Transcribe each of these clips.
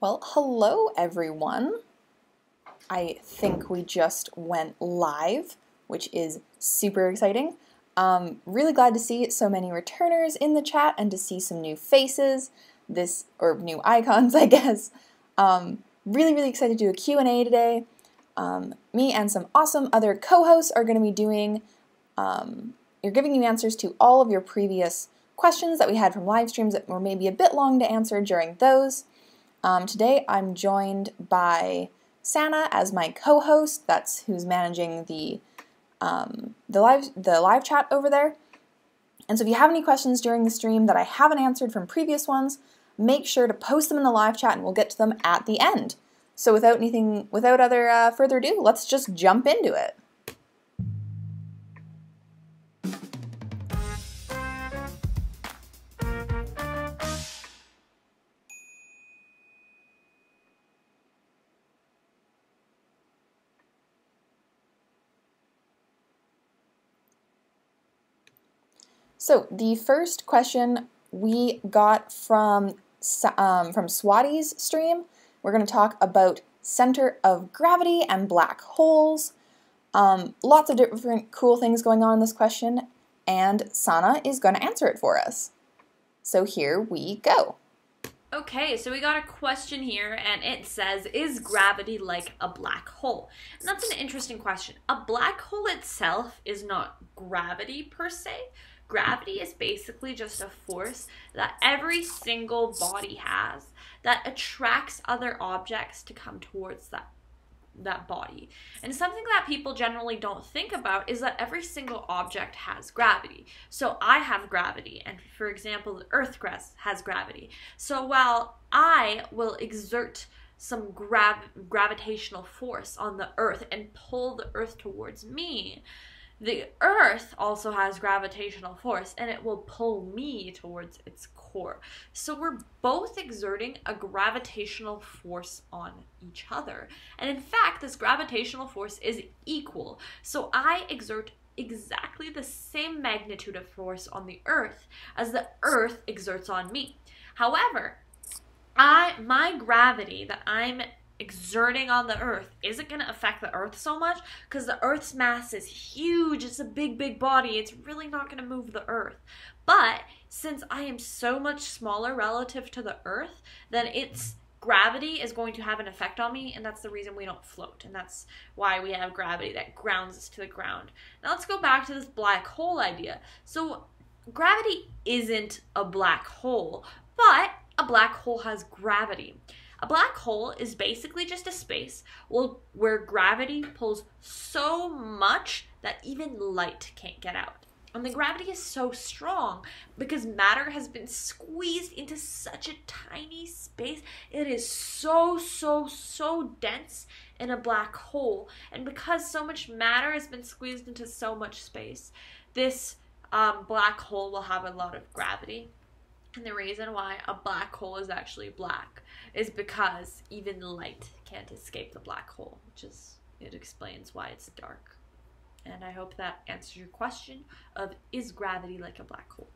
Well, hello everyone. I think we just went live, which is super exciting. Really glad to see so many returners in the chat and to see some new faces, or new icons, I guess. Really excited to do a Q&A today. Me and some awesome other co-hosts are going to be doing, you're giving you answers to all of your previous questions that we had from live streams that were maybe a bit long to answer during those. Today I'm joined by Sana as my co-host. That's who's managing the live chat over there. And so if you have any questions during the stream that I haven't answered from previous ones, make sure to post them in the live chat and we'll get to them at the end. So without further ado, let's just jump into it. So the first question we got from Swati's stream. We're going to talk about center of gravity and black holes. Lots of different cool things going on in this question, and Sana is going to answer it for us. So here we go. Okay, so we got a question here, and it says, is gravity like a black hole? And that's an interesting question. A black hole itself is not gravity per se. Gravity is basically just a force that every single body has that attracts other objects to come towards that body. And something that people generally don't think about is that every single object has gravity. So I have gravity, and for example, the Earth has gravity. So while I will exert some gravitational force on the Earth and pull the Earth towards me, the Earth also has gravitational force, and it will pull me towards its core. So we're both exerting a gravitational force on each other. And in fact, this gravitational force is equal. So I exert exactly the same magnitude of force on the Earth as the Earth exerts on me. However, my gravity that I'm exerting on the Earth isn't going to affect the Earth so much because the Earth's mass is huge. It's a big body. It's really not going to move the Earth. But since I am so much smaller relative to the Earth, then its gravity is going to have an effect on me, and that's the reason we don't float, and that's why we have gravity that grounds us to the ground. Now let's go back to this black hole idea. So gravity isn't a black hole, but a black hole has gravity. A black hole is basically just a space where gravity pulls so much that even light can't get out. And the gravity is so strong because matter has been squeezed into such a tiny space. It is so dense in a black hole. And because so much matter has been squeezed into so much space, this black hole will have a lot of gravity. And the reason why a black hole is actually black is because even light can't escape the black hole, it explains why it's dark. And I hope that answers your question of, is gravity like a black hole?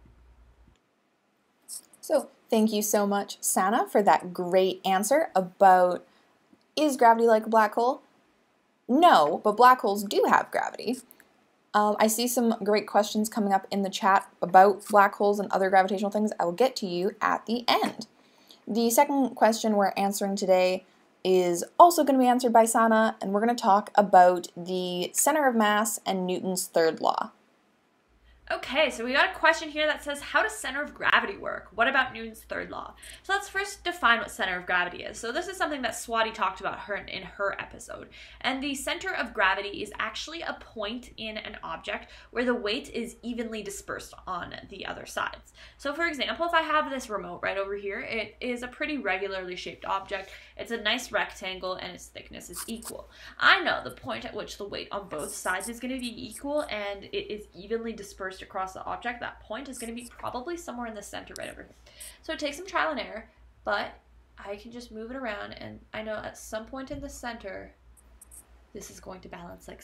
So thank you so much, Sana, for that great answer about, is gravity like a black hole? No, but black holes do have gravity. I see some great questions coming up in the chat about black holes and other gravitational things. I will get to you at the end. The second question we're answering today is also going to be answered by Sana, and we're going to talk about the center of mass and Newton's third law. Okay, so we got a question here that says, how does center of gravity work? What about Newton's third law? So let's first define what center of gravity is. So this is something that Swati talked about in her episode. And the center of gravity is actually a point in an object where the weight is evenly dispersed on the other sides. So for example, if I have this remote right over here, it is a pretty regularly shaped object. It's a nice rectangle and its thickness is equal. I know the point at which the weight on both sides is going to be equal and it is evenly dispersed across the object. That point is going to be probably somewhere in the center right over here. So it takes some trial and error, but I can just move it around, and I know at some point in the center this is going to balance like so.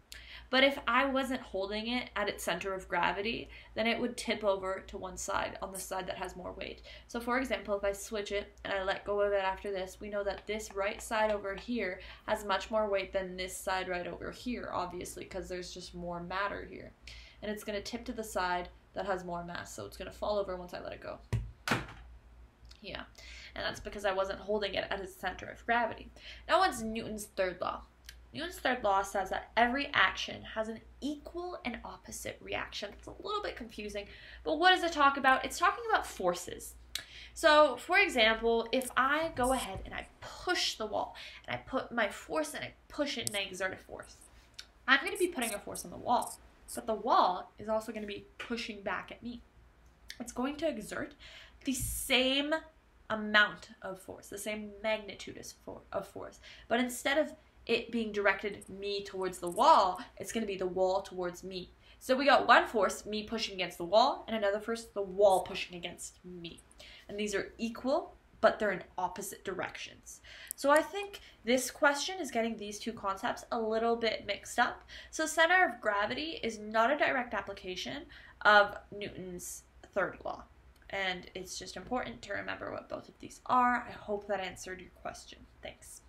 But if I wasn't holding it at its center of gravity, then it would tip over to one side, on the side that has more weight. So for example, if I switch it and I let go of it after this, we know that this right side over here has much more weight than this side right over here, obviously, because there's just more matter here. And it's going to tip to the side that has more mass, so it's going to fall over once I let it go. Yeah, and that's because I wasn't holding it at its center of gravity. Now what's Newton's third law? Newton's third law says that every action has an equal and opposite reaction. It's a little bit confusing, but what does it talk about? It's talking about forces. So, for example, if I go ahead and I push the wall, and I put my force and I push it and I exert a force, I'm going to be putting a force on the wall, but the wall is also going to be pushing back at me. It's going to exert the same amount of force, the same magnitude of force, but instead of it being directed me towards the wall, it's going to be the wall towards me. So we got one force, me pushing against the wall, and another force, the wall pushing against me. And these are equal, but they're in opposite directions. So I think this question is getting these two concepts a little bit mixed up. So center of gravity is not a direct application of Newton's third law. And it's just important to remember what both of these are. I hope that answered your question. Thanks.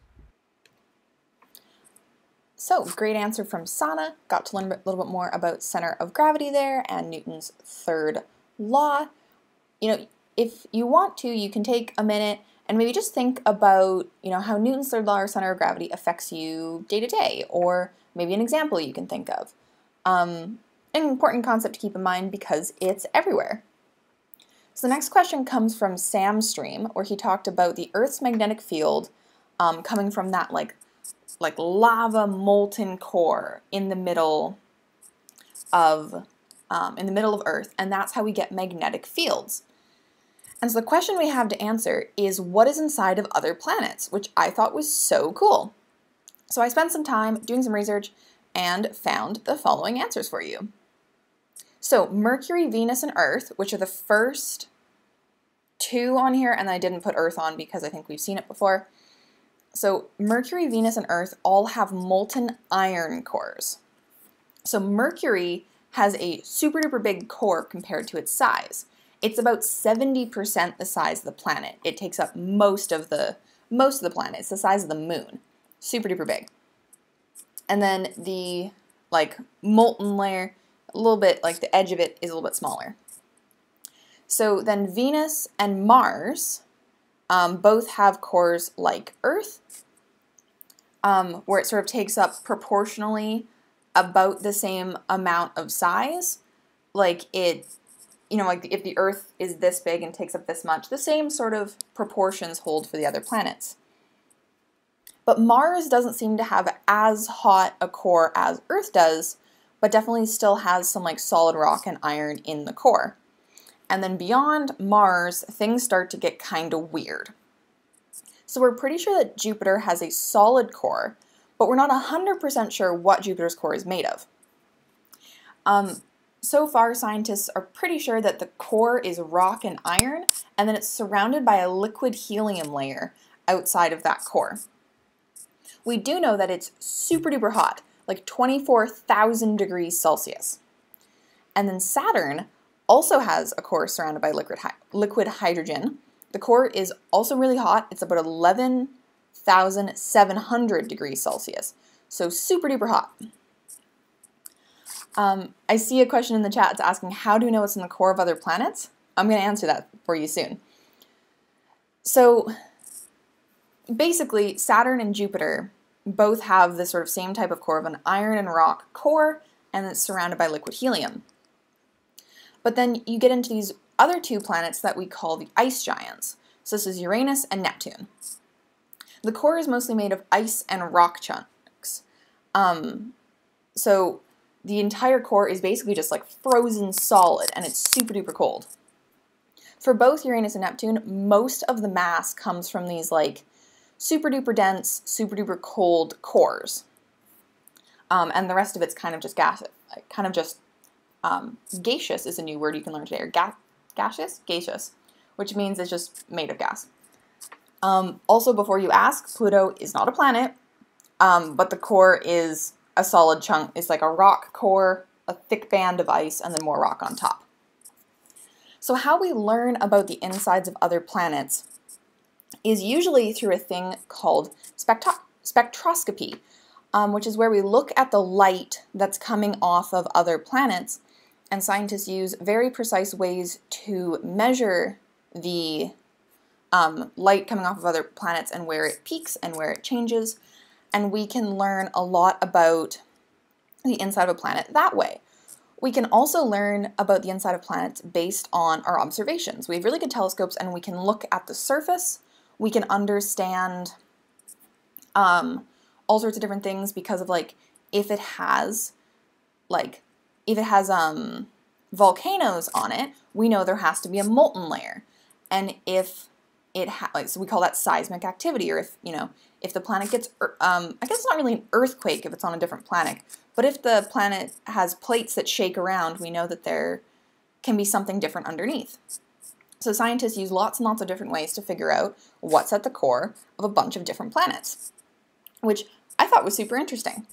So, great answer from Sana. Got to learn a little bit more about center of gravity there and Newton's third law. You know, if you want to, you can take a minute and maybe just think about, how Newton's third law or center of gravity affects you day to day, or maybe an example you can think of. An important concept to keep in mind because it's everywhere. So the next question comes from Sam's stream, where he talked about the Earth's magnetic field coming from that like lava molten core in the middle of Earth, and that's how we get magnetic fields. And so the question we have to answer is what is inside of other planets, which I thought was so cool. So I spent some time doing some research and found the following answers for you. So Mercury, Venus, and Earth, which are the first two on here, and I didn't put Earth on because I think we've seen it before. So Mercury, Venus, and Earth all have molten iron cores. So Mercury has a super duper big core compared to its size. It's about 70% the size of the planet. It takes up most of the planet. It's the size of the moon. Super duper big. And then the molten layer, a little bit the edge of it is a little bit smaller. So then Venus and Mars both have cores like Earth, where it sort of takes up proportionally about the same amount of size. If the Earth is this big and takes up this much, the same sort of proportions hold for the other planets. But Mars doesn't seem to have as hot a core as Earth does, but definitely still has some solid rock and iron in the core. And then beyond Mars, things start to get kind of weird. So we're pretty sure that Jupiter has a solid core, but we're not 100% sure what Jupiter's core is made of. So far, scientists are pretty sure that the core is rock and iron, and then it's surrounded by a liquid helium layer outside of that core. We do know that it's super duper hot, like 24,000 degrees Celsius. And then Saturn also has a core surrounded by liquid hydrogen. The core is also really hot. It's about 11,700 degrees Celsius. So super duper hot. I see a question in the chat that's asking, how do we know what's in the core of other planets? I'm going to answer that for you soon. So basically, Saturn and Jupiter both have this sort of same type of core of an iron and rock core, and it's surrounded by liquid helium. But then you get into these other two planets that we call the ice giants. So this is Uranus and Neptune. The core is mostly made of ice and rock chunks. So the entire core is basically just frozen solid, and it's super duper cold. For both Uranus and Neptune, most of the mass comes from these super duper dense, super duper cold cores. And the rest of it's kind of just gaseous is a new word you can learn today, or gaseous, which means it's just made of gas. Also, before you ask, Pluto is not a planet, but the core is a solid chunk. It's like a rock core, a thick band of ice, and then more rock on top. So how we learn about the insides of other planets is usually through a thing called spectroscopy, which is where we look at the light that's coming off of other planets, and scientists use very precise ways to measure the light coming off of other planets and where it peaks and where it changes, and we can learn a lot about the inside of a planet that way. We can also learn about the inside of planets based on our observations. We have really good telescopes and we can look at the surface. We can understand all sorts of different things because of like if it has volcanoes on it, we know there has to be a molten layer. And if it so we call that seismic activity, or if the planet gets I guess it's not really an earthquake if it's on a different planet, but if the planet has plates that shake around, we know that there can be something different underneath. So scientists use lots and lots of different ways to figure out what's at the core of a bunch of different planets, which I thought was super interesting.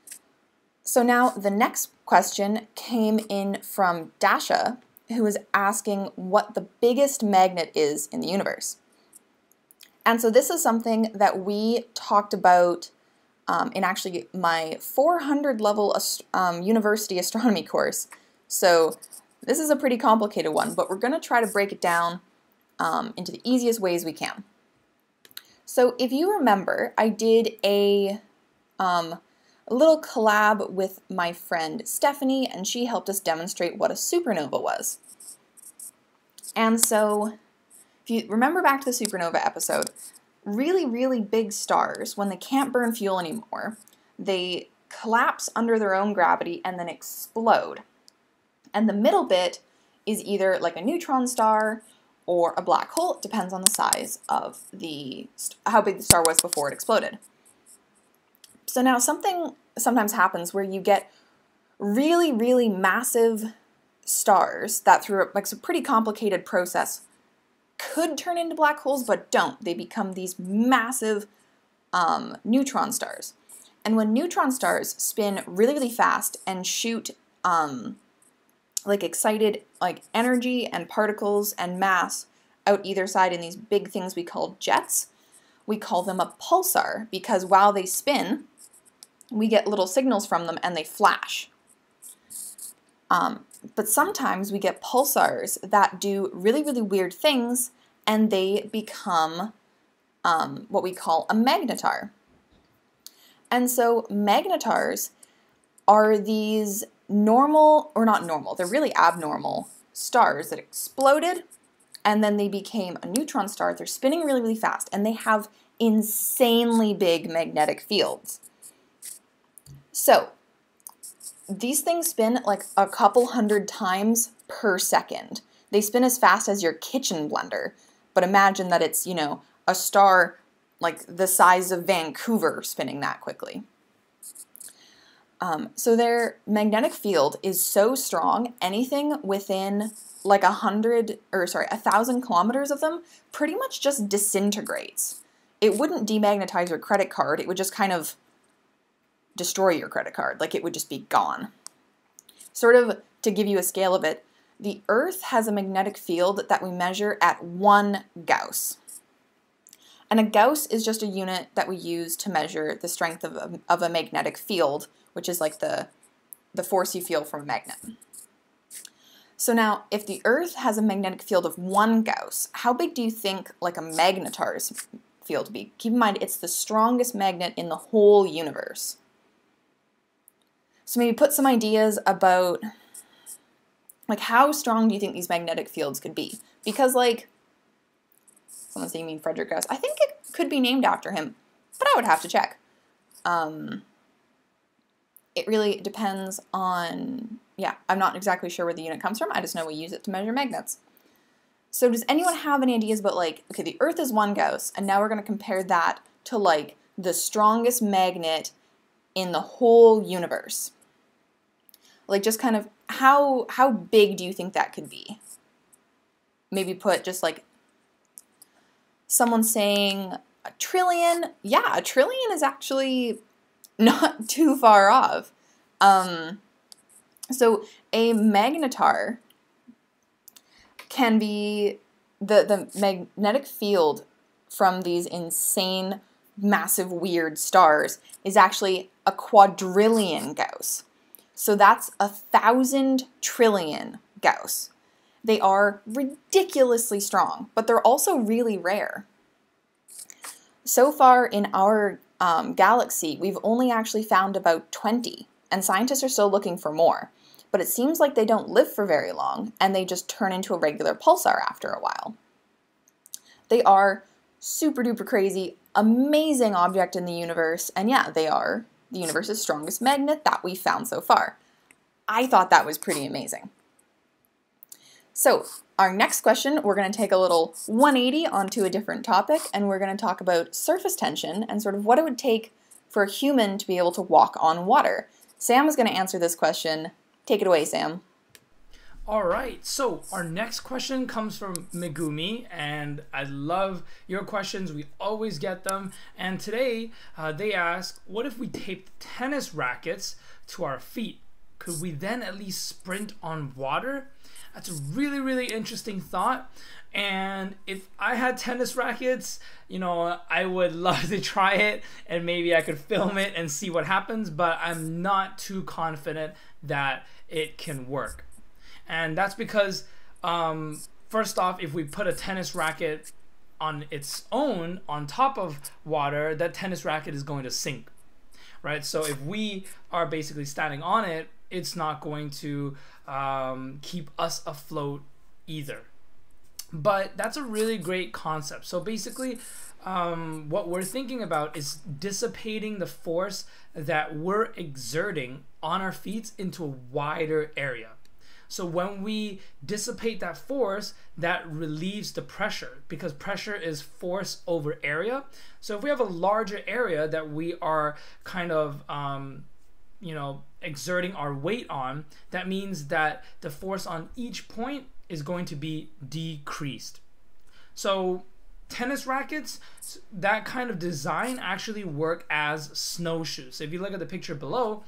So now the next question came in from Dasha, who is asking what the biggest magnet is in the universe. And so this is something that we talked about in actually my 400 level university astronomy course. So this is a pretty complicated one, but we're going to try to break it down into the easiest ways we can. So if you remember, I did a little collab with my friend Stephanie, and she helped us demonstrate what a supernova was. And so if you remember back to the supernova episode, really, really big stars, when they can't burn fuel anymore, they collapse under their own gravity and then explode. And the middle bit is either like a neutron star or a black hole. It depends on the size of how big the star was before it exploded. So now something sometimes happens where you get really, really massive stars that through like a pretty complicated process could turn into black holes, but don't. They become these massive neutron stars. And when neutron stars spin really, really fast and shoot like excited like energy and particles and mass out either side in these big things we call jets, we call them a pulsar, because while they spin, we get little signals from them and they flash. But sometimes we get pulsars that do really, really weird things, and they become what we call a magnetar. And so magnetars are these normal, or not normal, they're really abnormal stars that exploded, and then they became a neutron star. They're spinning really, really fast, and they have insanely big magnetic fields. So these things spin like a couple hundred times per second. They spin as fast as your kitchen blender, but imagine that it's, a star like the size of Vancouver spinning that quickly. So their magnetic field is so strong, anything within like 1,000 kilometers of them pretty much just disintegrates. It wouldn't demagnetize your credit card, it would just kind of destroy your credit card, like it would just be gone. Sort of to give you a scale of it, the Earth has a magnetic field that we measure at 1 Gauss. And a Gauss is just a unit that we use to measure the strength of a magnetic field, which is like the force you feel from a magnet. So now, if the Earth has a magnetic field of 1 Gauss, how big do you think like a magnetar's field would be? Keep in mind, it's the strongest magnet in the whole universe. So maybe put some ideas about like how strong do you think these magnetic fields could be? Because like, someone's saying you mean Frederick Gauss. I think it could be named after him, but I would have to check. It really depends on, I'm not exactly sure where the unit comes from. I just know we use it to measure magnets. So does anyone have any ideas about like, okay, the Earth is 1 Gauss, and now we're going to compare that to like the strongest magnet in the whole universe. Like just kind of how big do you think that could be? Maybe put just like someone saying a trillion. Yeah, a trillion is actually not too far off. So a magnetar can be the magnetic field from these insane, massive, weird stars is actually a quadrillion Gauss. So that's 1,000 trillion Gauss. They are ridiculously strong, but they're also really rare. So far in our galaxy, we've only actually found about 20, and scientists are still looking for more. But it seems like they don't live for very long, and they just turn into a regular pulsar after a while. They are super duper crazy, amazing object in the universe, and yeah, they are the universe's strongest magnet that we've found so far. I thought that was pretty amazing. So, our next question, we're going to take a little 180 onto a different topic, and we're going to talk about surface tension and sort of what it would take for a human to be able to walk on water. Sam is going to answer this question. Take it away, Sam. All right, so our next question comes from Megumi, and I love your questions. We always get them. And today they ask, what if we taped tennis rackets to our feet? Could we then at least sprint on water? That's a really, really interesting thought. And if I had tennis rackets, you know, I would love to try it, and maybe I could film it and see what happens, but I'm not too confident that it can work. And that's because, first off, if we put a tennis racket on its own on top of water, that tennis racket is going to sink, right? So if we are basically standing on it, it's not going to keep us afloat either. But that's a really great concept. So basically, what we're thinking about is dissipating the force that we're exerting on our feet into a wider area. So when we dissipate that force, that relieves the pressure, because pressure is force over area. So if we have a larger area that we are kind of, you know, exerting our weight on, that means that the force on each point is going to be decreased. So tennis rackets, that kind of design actually work as snowshoes. So if you look at the picture below,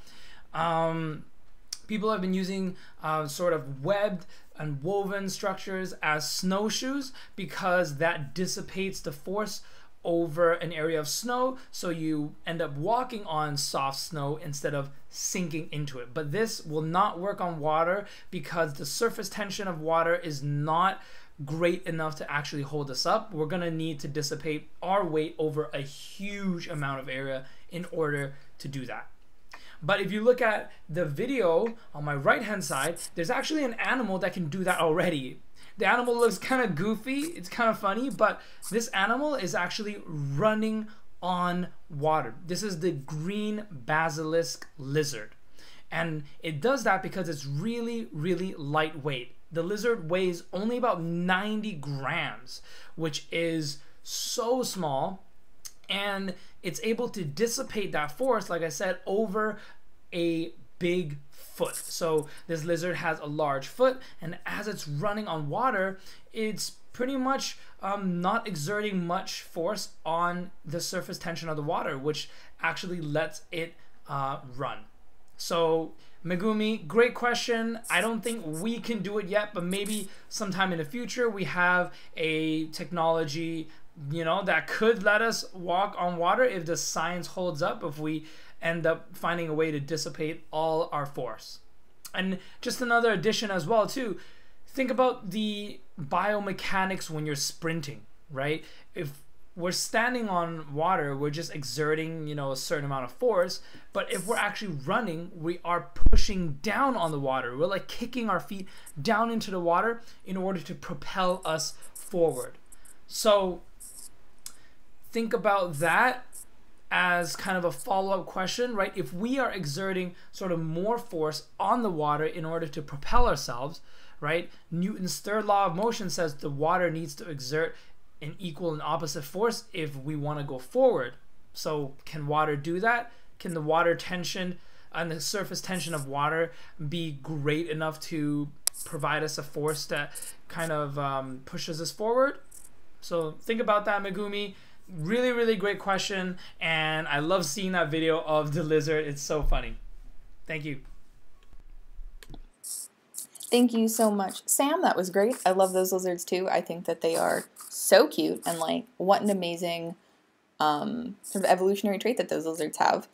people have been using sort of webbed and woven structures as snowshoes because that dissipates the force over an area of snow, so you end up walking on soft snow instead of sinking into it. But this will not work on water because the surface tension of water is not great enough to actually hold us up. We're going to need to dissipate our weight over a huge amount of area in order to do that. But if you look at the video on my right hand side, there's actually an animal that can do that already. The animal looks kind of goofy, it's kind of funny, but this animal is actually running on water. This is the green basilisk lizard. And it does that because it's really, really lightweight. The lizard weighs only about 90 grams, which is so small. And it's able to dissipate that force, like I said, over a big foot. So this lizard has a large foot, and as it's running on water, it's pretty much not exerting much force on the surface tension of the water, which actually lets it run. So Megumi, great question. I don't think we can do it yet, but maybe sometime in the future we have a technology, you know, that could let us walk on water if the science holds up, if we end up finding a way to dissipate all our force. And just another addition as well too, think about the biomechanics when you're sprinting, right? If we're standing on water, we're just exerting, you know, a certain amount of force, but if we're actually running, we are pushing down on the water. We're like kicking our feet down into the water in order to propel us forward. So think about that as kind of a follow-up question, right? If we are exerting sort of more force on the water in order to propel ourselves, right? Newton's third law of motion says the water needs to exert an equal and opposite force if we want to go forward. So can water do that? Can the water tension and the surface tension of water be great enough to provide us a force that kind of pushes us forward? So think about that, Megumi. Really, really great question, and I love seeing that video of the lizard. It's so funny. Thank you. Thank you so much, Sam. That was great. I love those lizards too. I think that they are so cute, and like, what an amazing sort of evolutionary trait that those lizards have.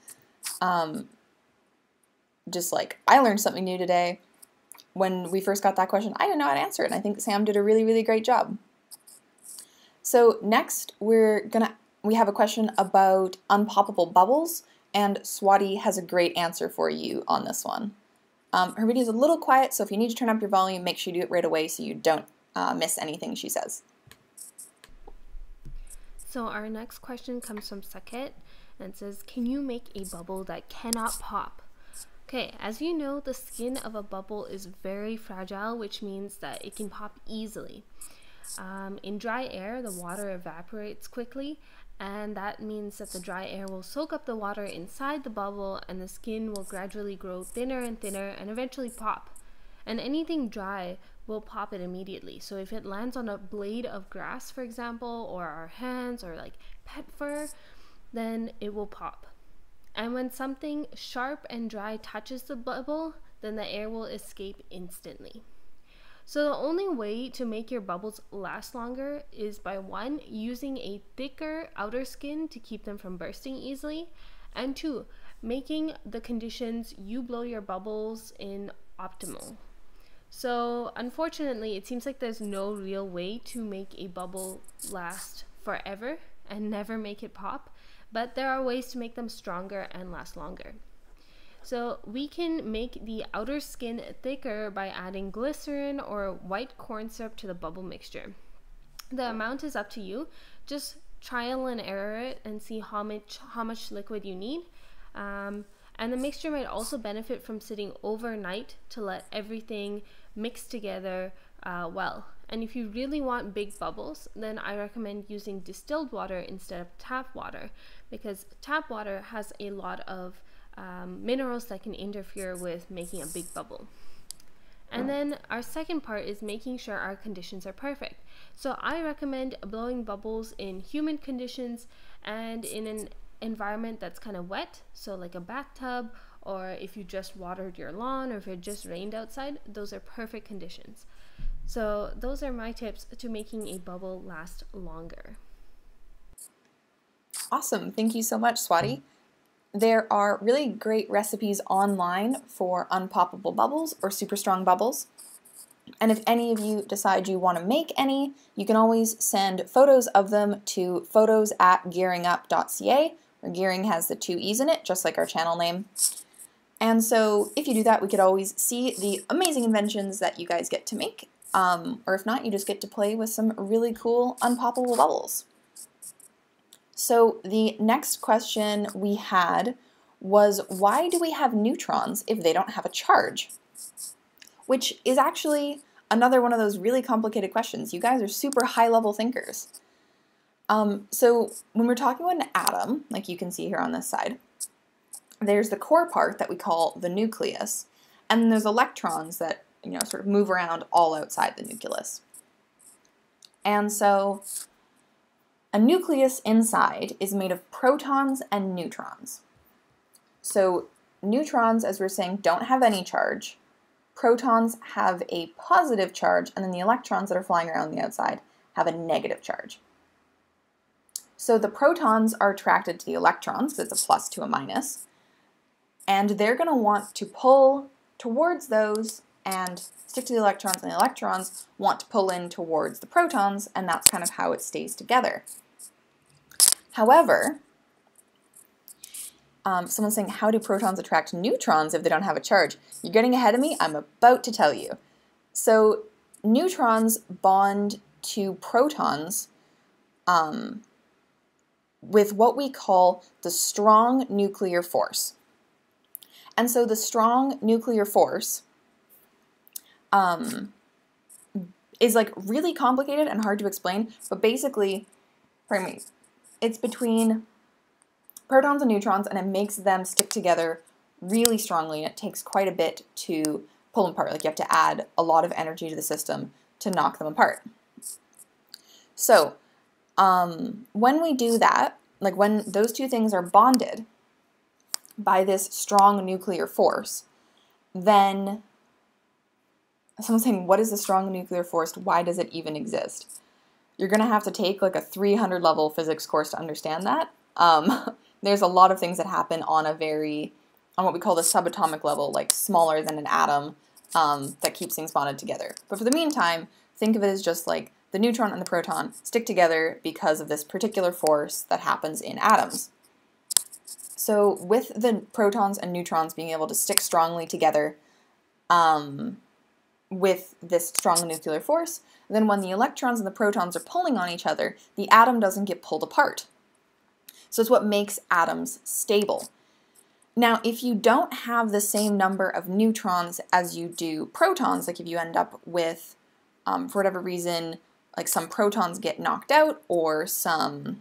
Just like, I learned something new today. When we first got that question, I didn't know how to answer it, and I think Sam did a really, really great job. So next, we have a question about unpoppable bubbles, and Swati has a great answer for you on this one. Her video is a little quiet, so if you need to turn up your volume, make sure you do it right away so you don't miss anything she says. So our next question comes from Saket, and it says, can you make a bubble that cannot pop? Okay, as you know, the skin of a bubble is very fragile, which means that it can pop easily. In dry air, the water evaporates quickly, and that means that the dry air will soak up the water inside the bubble, and the skin will gradually grow thinner and thinner and eventually pop. And anything dry will pop it immediately. So if it lands on a blade of grass, for example, or our hands, or like pet fur, then it will pop. And when something sharp and dry touches the bubble, then the air will escape instantly. So the only way to make your bubbles last longer is by 1, using a thicker outer skin to keep them from bursting easily, and 2, making the conditions you blow your bubbles in optimal. So unfortunately, it seems like there's no real way to make a bubble last forever and never make it pop, but there are ways to make them stronger and last longer. So we can make the outer skin thicker by adding glycerin or white corn syrup to the bubble mixture. The amount is up to you. Just trial and error it and see how much liquid you need. And the mixture might also benefit from sitting overnight to let everything mix together well. And if you really want big bubbles, then I recommend using distilled water instead of tap water, because tap water has a lot of minerals that can interfere with making a big bubble. And then our second part is making sure our conditions are perfect. So I recommend blowing bubbles in humid conditions and in an environment that's kind of wet, so like a bathtub, or if you just watered your lawn, or if it just rained outside, those are perfect conditions. So those are my tips to making a bubble last longer. Awesome. Thank you so much, Swati. There are really great recipes online for unpoppable bubbles or super strong bubbles. And if any of you decide you want to make any, you can always send photos of them to photos@gearingup.ca, where Geering has the 2 E's in it, just like our channel name. And so if you do that, we could always see the amazing inventions that you guys get to make. Or if not, you just get to play with some really cool unpoppable bubbles. So the next question we had was, why do we have neutrons if they don't have a charge? Which is actually another one of those really complicated questions. You guys are super high-level thinkers. So when we're talking about an atom, like you can see here on this side, there's the core part that we call the nucleus, and then there's electrons that, you know, sort of move around all outside the nucleus. And so a nucleus inside is made of protons and neutrons. So neutrons, as we're saying, don't have any charge. Protons have a positive charge, and then the electrons that are flying around the outside have a negative charge. So the protons are attracted to the electrons, because it's a plus to a minus, and they're going to want to pull towards those and stick to the electrons, and the electrons want to pull in towards the protons, and that's kind of how it stays together. However, someone's saying, how do protons attract neutrons if they don't have a charge? You're getting ahead of me. I'm about to tell you. So neutrons bond to protons with what we call the strong nuclear force. And so the strong nuclear force is like really complicated and hard to explain, but basically, pardon me, it's between protons and neutrons, and it makes them stick together really strongly, and it takes quite a bit to pull them apart. Like, you have to add a lot of energy to the system to knock them apart. So when we do that, like when those two things are bonded by this strong nuclear force, then someone's saying, what is the strong nuclear force? Why does it even exist? You're going to have to take like a 300 level physics course to understand that. There's a lot of things that happen on what we call the subatomic level, like smaller than an atom, that keeps things bonded together. But for the meantime, think of it as just like the neutron and the proton stick together because of this particular force that happens in atoms. So with the protons and neutrons being able to stick strongly together with this strong nuclear force, then when the electrons and the protons are pulling on each other, the atom doesn't get pulled apart. So it's what makes atoms stable. Now, if you don't have the same number of neutrons as you do protons, like if you end up with, for whatever reason, like some protons get knocked out, or some,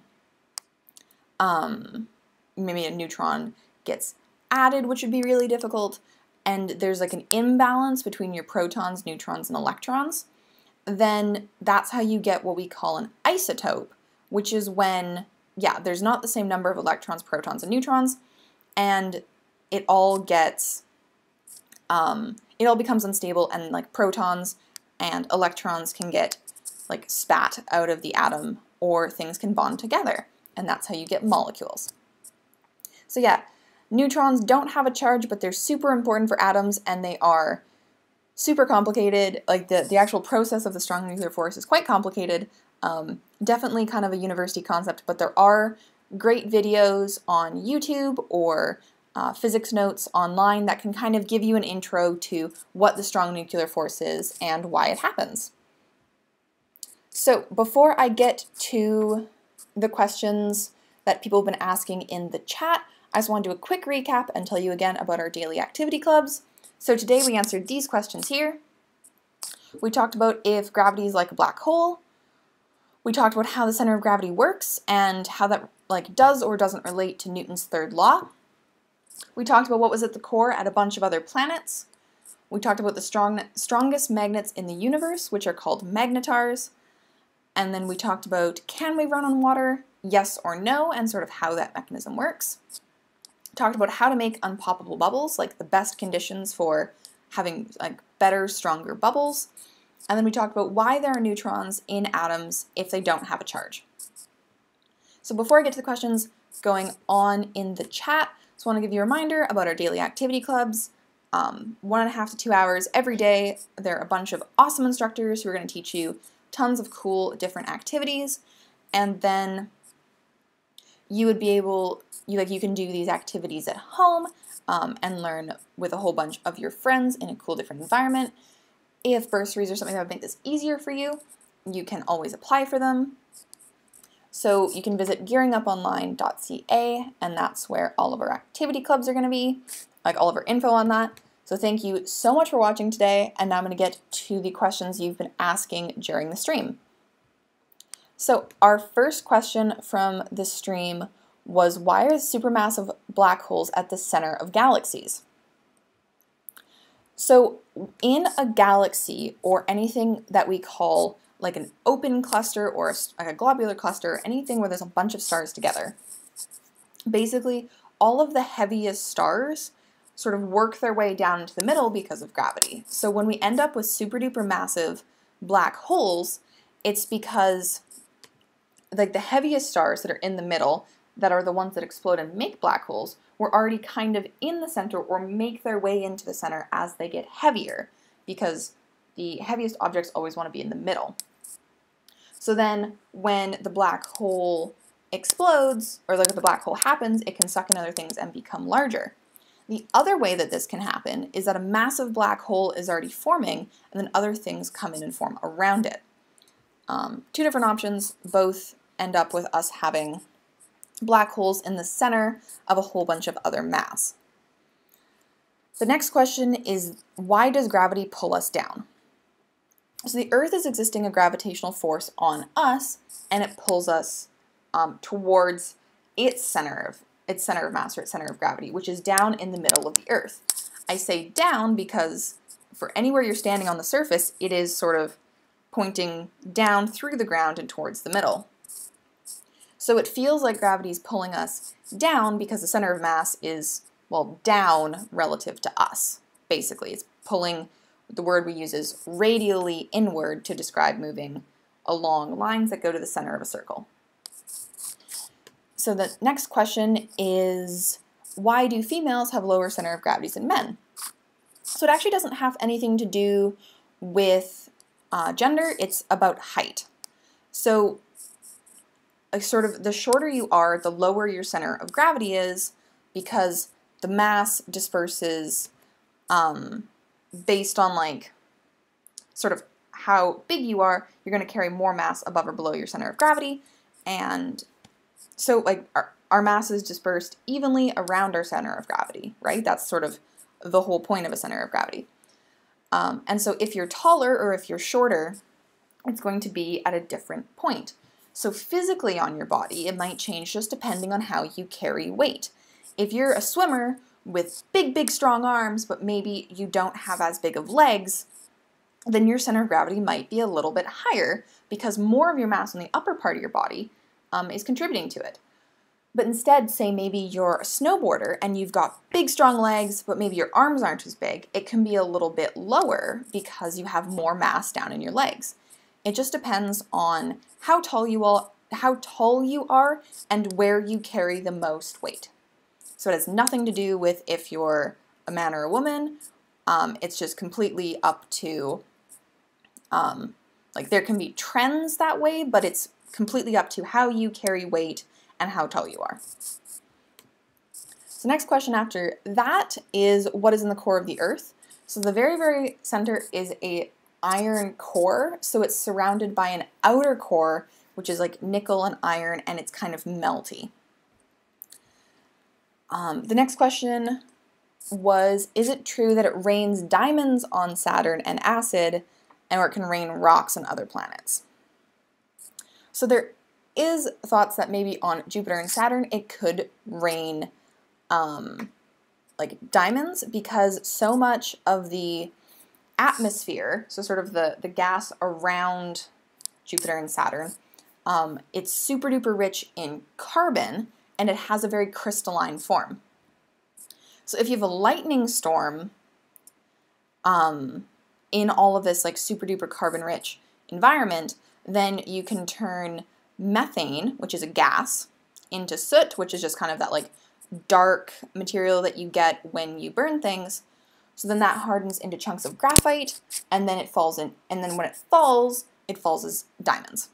maybe a neutron gets added, which would be really difficult, and there's like an imbalance between your protons, neutrons, and electrons, then that's how you get what we call an isotope, which is when, yeah, there's not the same number of electrons, protons, and neutrons, and it all gets, it all becomes unstable, and like protons and electrons can get like spat out of the atom, or things can bond together, and that's how you get molecules. So yeah, neutrons don't have a charge, but they're super important for atoms, and they are super complicated. Like the actual process of the strong nuclear force is quite complicated. Definitely kind of a university concept, but there are great videos on YouTube or physics notes online that can kind of give you an intro to what the strong nuclear force is and why it happens. So before I get to the questions that people have been asking in the chat, I just want to do a quick recap and tell you again about our daily activity clubs. So today we answered these questions here. We talked about if gravity is like a black hole. We talked about how the center of gravity works and how that like does or doesn't relate to Newton's third law. We talked about what was at the core at a bunch of other planets. We talked about the strongest magnets in the universe, which are called magnetars. And then we talked about, can we run on water? Yes or no, and sort of how that mechanism works. Talked about how to make unpoppable bubbles, like the best conditions for having like better, stronger bubbles. And then we talked about why there are neutrons in atoms if they don't have a charge. So before I get to the questions going on in the chat, I just want to give you a reminder about our daily activity clubs. 1.5 to 2 hours every day. There are a bunch of awesome instructors who are going to teach you tons of cool different activities, and then you would be able, you can do these activities at home and learn with a whole bunch of your friends in a cool different environment. If bursaries or something that would make this easier for you, you can always apply for them. So you can visit gearinguponline.ca, and that's where all of our activity clubs are going to be, like all of our info on that. So thank you so much for watching today, and now I'm going to get to the questions you've been asking during the stream. So our first question from the stream was, why are supermassive black holes at the center of galaxies? So in a galaxy, or anything that we call like an open cluster or like a globular cluster, anything where there's a bunch of stars together, basically all of the heaviest stars sort of work their way down into the middle because of gravity. So when we end up with super duper massive black holes, it's because like the heaviest stars that are in the middle, that are the ones that explode and make black holes, were already kind of in the center or make their way into the center as they get heavier, because the heaviest objects always want to be in the middle. So then when the black hole explodes, or like if the black hole happens, it can suck in other things and become larger. The other way that this can happen is that a massive black hole is already forming, and then other things come in and form around it. Two different options, both end up with us having black holes in the center of a whole bunch of other mass. The next question is, why does gravity pull us down? So the Earth is existing a gravitational force on us, and it pulls us towards its center of mass, or its center of gravity, which is down in the middle of the Earth. I say down because for anywhere you're standing on the surface, it is sort of pointing down through the ground and towards the middle. So it feels like gravity is pulling us down because the center of mass is, well, down relative to us, basically. It's pulling, the word we use is radially inward to describe moving along lines that go to the center of a circle. So the next question is, why do females have lower center of gravities than men? So it actually doesn't have anything to do with gender, it's about height. So sort of the shorter you are, the lower your center of gravity is, because the mass disperses based on like sort of how big you are. You're going to carry more mass above or below your center of gravity, and so like our mass is dispersed evenly around our center of gravity, right? That's sort of the whole point of a center of gravity. And so if you're taller or if you're shorter, it's going to be at a different point. So physically on your body, it might change just depending on how you carry weight. If you're a swimmer with big, big, strong arms, but maybe you don't have as big of legs, then your center of gravity might be a little bit higher because more of your mass on the upper part of your body is contributing to it. But instead, say maybe you're a snowboarder and you've got big, strong legs, but maybe your arms aren't as big, it can be a little bit lower because you have more mass down in your legs. It just depends on how tall you are and where you carry the most weight. So it has nothing to do with if you're a man or a woman. It's just completely up to, like there can be trends that way, but it's completely up to how you carry weight and how tall you are. So next question after that is, what is in the core of the Earth? So the very, very center is a iron core, so it's surrounded by an outer core, which is like nickel and iron, and it's kind of melty. The next question was, is it true that it rains diamonds on Saturn and acid, or it can rain rocks on other planets? So there is thoughts that maybe on Jupiter and Saturn it could rain like diamonds, because so much of the atmosphere, so sort of the gas around Jupiter and Saturn, it's super duper rich in carbon, and it has a very crystalline form. So if you have a lightning storm in all of this like super duper carbon rich environment, then you can turn methane, which is a gas, into soot, which is just kind of that like dark material that you get when you burn things. So then that hardens into chunks of graphite, and then it falls in, and then when it falls as diamonds.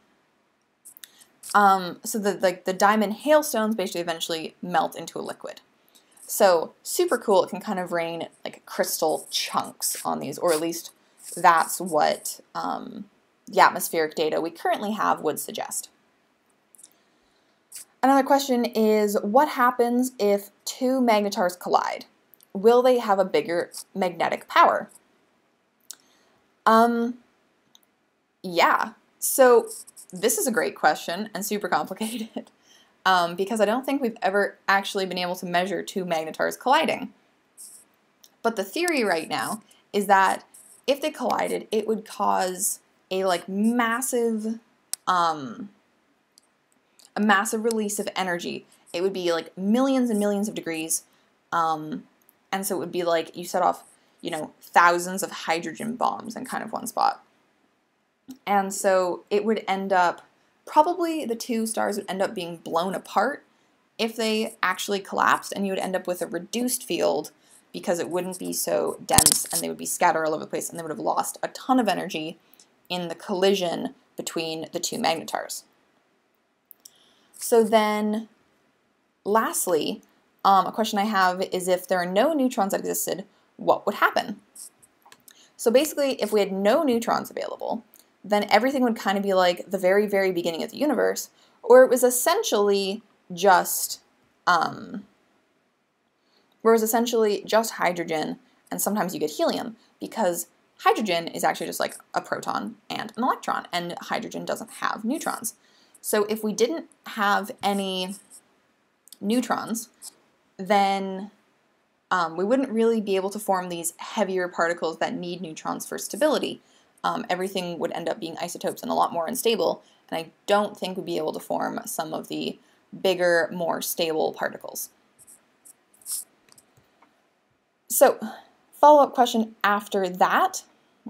So the diamond hailstones basically eventually melt into a liquid. So super cool. It can kind of rain like crystal chunks on these, or at least that's what the atmospheric data we currently have would suggest. Another question is, what happens if two magnetars collide? Will they have a bigger magnetic power? Yeah. So this is a great question and super complicated because I don't think we've ever actually been able to measure two magnetars colliding. But the theory right now is that if they collided, it would cause a like massive release of energy. It would be like millions and millions of degrees. And so it would be like you set off, you know, thousands of hydrogen bombs in kind of one spot. And so it would end up, probably the two stars would end up being blown apart if they actually collapsed, and you would end up with a reduced field because it wouldn't be so dense and they would be scattered all over the place, and they would have lost a ton of energy in the collision between the two magnetars. So then, lastly, a question I have is, if there are no neutrons that existed, what would happen? So basically, if we had no neutrons available, then everything would kind of be like the very, very beginning of the universe, or it was essentially just hydrogen, and sometimes you get helium, because hydrogen is actually just like a proton and an electron, and hydrogen doesn't have neutrons. So if we didn't have any neutrons, then we wouldn't really be able to form these heavier particles that need neutrons for stability. everything would end up being isotopes and a lot more unstable, and I don't think we'd be able to form some of the bigger, more stable particles. So, follow-up question after that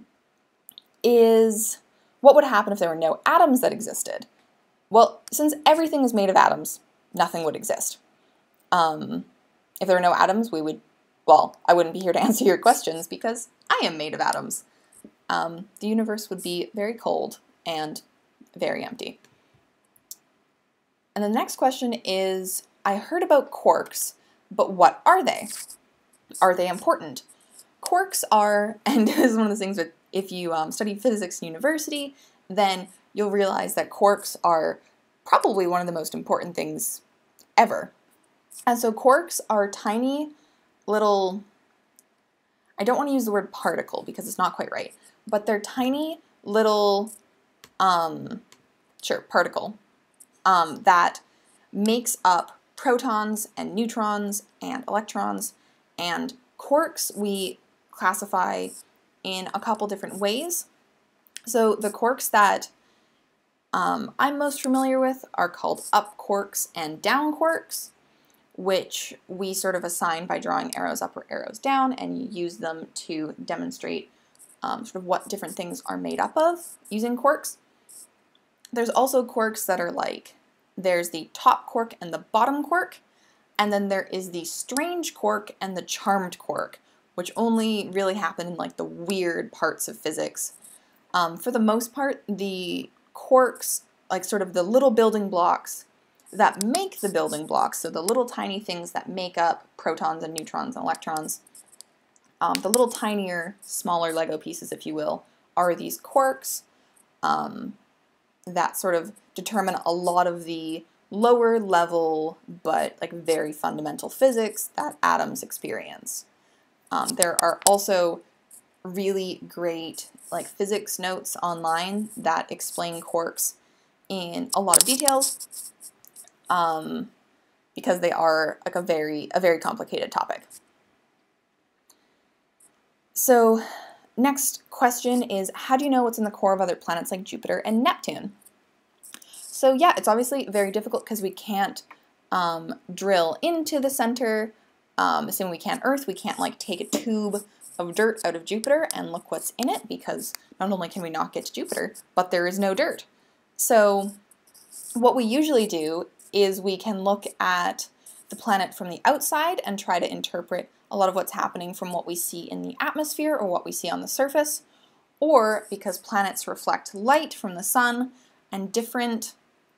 is, what would happen if there were no atoms that existed? Well, since everything is made of atoms, nothing would exist. If there were no atoms, I wouldn't be here to answer your questions because I am made of atoms. The universe would be very cold and very empty. And the next question is, I heard about quarks, but what are they? Are they important? Quarks are, and this is one of the things that if you study physics in university, then you'll realize that quarks are probably one of the most important things ever. And so quarks are tiny little, I don't want to use the word particle because it's not quite right, but they're tiny little, particle that makes up protons and neutrons and electrons. And quarks we classify in a couple different ways. So the quarks that I'm most familiar with are called up quarks and down quarks, which we sort of assign by drawing arrows up or arrows down, and you use them to demonstrate sort of what different things are made up of using quarks. There's also quarks that are like, there's the top quark and the bottom quark, and then there is the strange quark and the charmed quark, which only really happen in like the weird parts of physics. For the most part, the quarks, like sort of the little building blocks that make the building blocks, so the little tiny things that make up protons and neutrons and electrons, the little tinier, smaller Lego pieces, if you will, are these quarks that sort of determine a lot of the lower level but like very fundamental physics that atoms experience. There are also really great like physics notes online that explain quarks in a lot of details because they are like a very complicated topic. So next question is, how do you know what's in the core of other planets like Jupiter and Neptune? So yeah, it's obviously very difficult because we can't drill into the center. Assuming we can't Earth, we can't like take a tube of dirt out of Jupiter and look what's in it, because not only can we not get to Jupiter, but there is no dirt. So what we usually do is we can look at the planet from the outside and try to interpret a lot of what's happening from what we see in the atmosphere or what we see on the surface, or because planets reflect light from the sun and different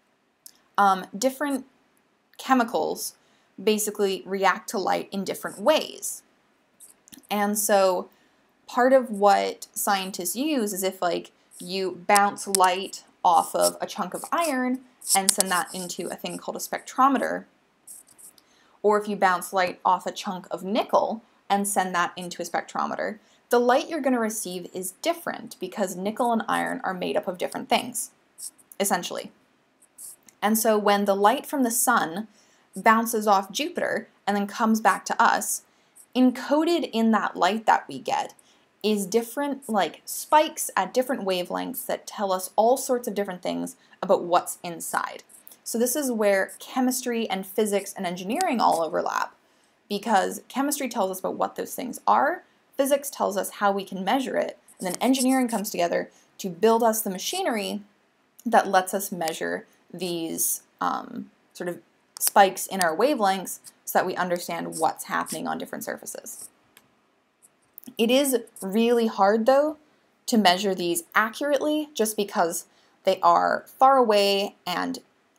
chemicals basically react to light in different ways. And so part of what scientists use is if like you bounce light off of a chunk of iron and send that into a thing called a spectrometer, or if you bounce light off a chunk of nickel and send that into a spectrometer, the light you're going to receive is different because nickel and iron are made up of different things, essentially. And so when the light from the sun bounces off Jupiter and then comes back to us, encoded in that light that we get is different like spikes at different wavelengths that tell us all sorts of different things about what's inside. So this is where chemistry and physics and engineering all overlap, because chemistry tells us about what those things are, physics tells us how we can measure it, and then engineering comes together to build us the machinery that lets us measure these sort of spikes in our wavelengths so that we understand what's happening on different surfaces. It is really hard, though, to measure these accurately just because they are far away and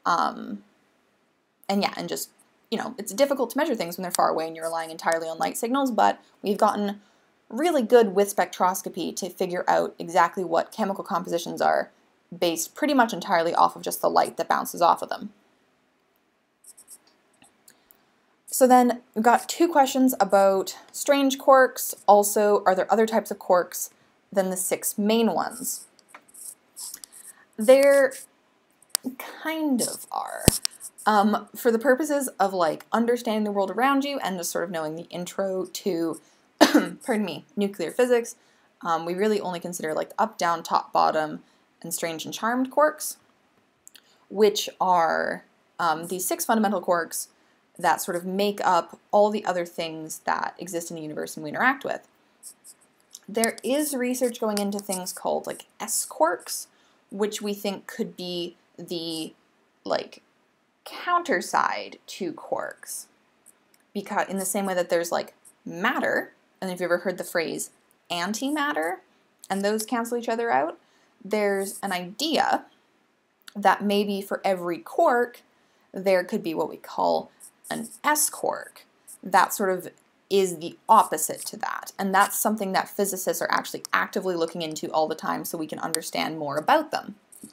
just, you know, it's difficult to measure things when they're far away and you're relying entirely on light signals, but we've gotten really good with spectroscopy to figure out exactly what chemical compositions are based pretty much entirely off of just the light that bounces off of them. So then we've got two questions about strange quarks. Also, are there other types of quarks than the 6 main ones? There kind of are. For the purposes of like understanding the world around you and just sort of knowing the intro to, pardon me, nuclear physics, we really only consider like the up, down, top, bottom, and strange and charmed quarks, which are these 6 fundamental quarks that sort of make up all the other things that exist in the universe and we interact with. There is research going into things called like S quarks, which we think could be the like counter side to quarks. Because in the same way that there's like matter, and if you've ever heard the phrase antimatter, and those cancel each other out, there's an idea that maybe for every quark, there could be what we call an S quark. That sort of is the opposite to that. And that's something that physicists are actually actively looking into all the time so we can understand more about them.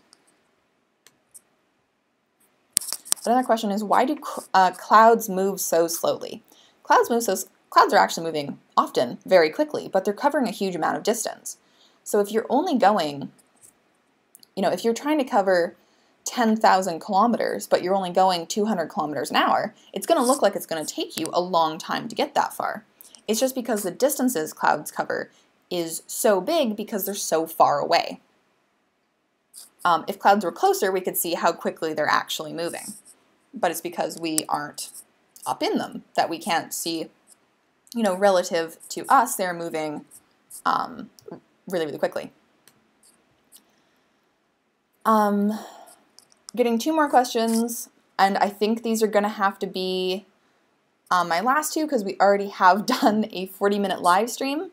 Another question is, why do clouds move so slowly? Clouds are actually moving often very quickly, but they're covering a huge amount of distance. So if you're only going, if you're trying to cover 10,000 kilometers, but you're only going 200 kilometers an hour, it's going to look like it's going to take you a long time to get that far. It's just because the distances clouds cover is so big because they're so far away. If clouds were closer, we could see how quickly they're actually moving. But it's because we aren't up in them that we can't see, relative to us, they're moving really, really quickly. Getting 2 more questions, and I think these are going to have to be my last 2 because we already have done a 40-minute live stream.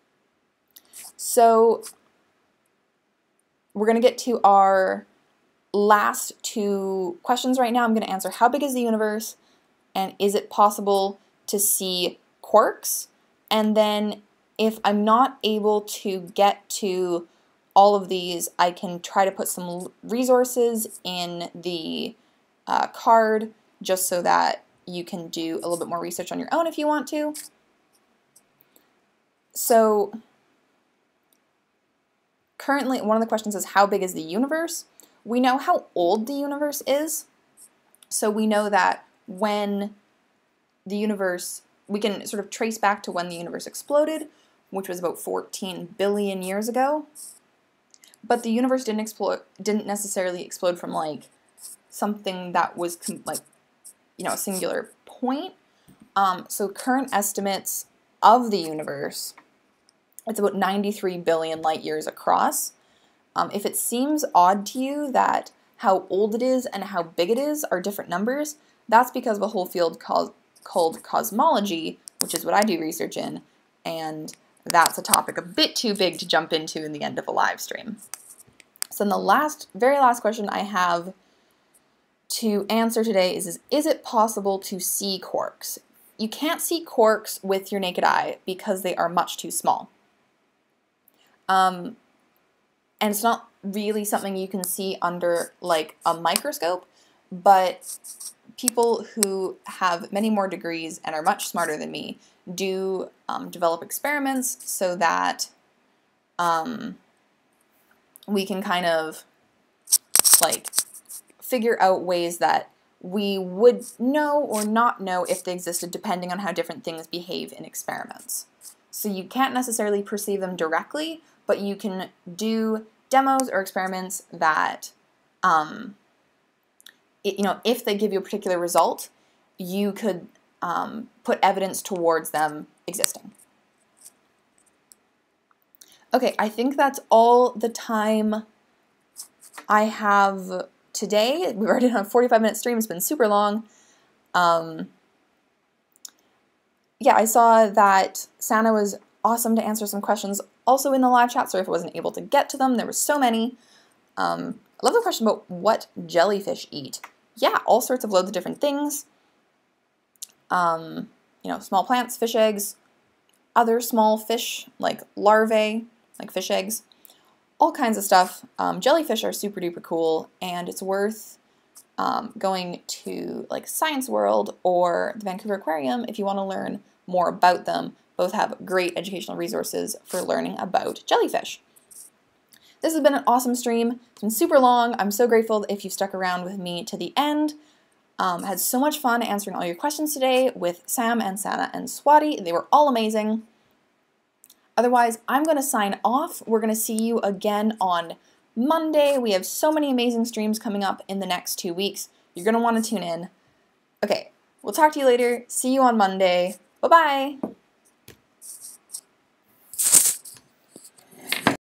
So we're going to get to our last 2 questions right now. I'm going to answer how big is the universe, and is it possible to see quarks? And then if I'm not able to get to all of these, I can try to put some resources in the card just so that you can do a little bit more research on your own if you want to. So currently, one of the questions is, how big is the universe? We know how old the universe is. So we know that when the universe, we can sort of trace back to when the universe exploded, which was about 14 billion years ago. But the universe didn't necessarily explode from like something that was a singular point. So current estimates of the universe, it's about 93 billion light years across. If it seems odd to you that how old it is and how big it is are different numbers, that's because of a whole field called cosmology, which is what I do research in, and that's a topic a bit too big to jump into in the end of a live stream. So then the very last question I have to answer today is it possible to see quarks? You can't see quarks with your naked eye because they are much too small. And it's not really something you can see under like a microscope, but people who have many more degrees and are much smarter than me do develop experiments so that we can kind of like figure out ways that we would know or not know if they existed depending on how different things behave in experiments. So you can't necessarily perceive them directly, but you can do demos or experiments that, if they give you a particular result, you could put evidence towards them existing. Okay, I think that's all the time I have today. We've already done a 45-minute stream. It's been super long. Yeah, I saw that Santa was awesome to answer some questions also in the live chat. Sorry if I wasn't able to get to them. There were so many. I love the question about what jellyfish eat. Yeah, all sorts of loads of different things. Small plants, fish eggs, other small fish like larvae, like fish eggs, all kinds of stuff. Jellyfish are super duper cool, and it's worth going to like Science World or the Vancouver Aquarium if you want to learn more about them. Both have great educational resources for learning about jellyfish. This has been an awesome stream. It's been super long. I'm so grateful if you've stuck around with me to the end. Had so much fun answering all your questions today with Sam and Santa and Swati. They were all amazing. Otherwise, I'm going to sign off. We're going to see you again on Monday. We have so many amazing streams coming up in the next 2 weeks. You're going to want to tune in. Okay, we'll talk to you later. See you on Monday. Bye-bye.